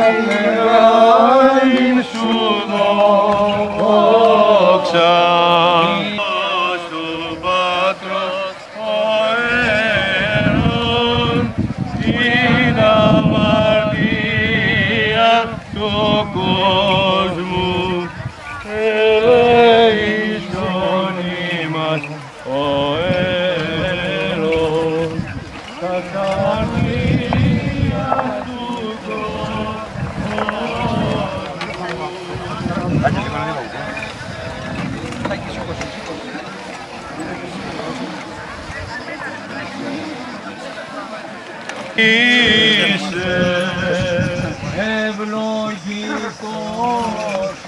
Νεράιν σου δόξα του Πατρός αέρων στην αμαρτία του κόσμου ελέησον ημάς ο αέρων τα καρδία του Είσαι ευλογικός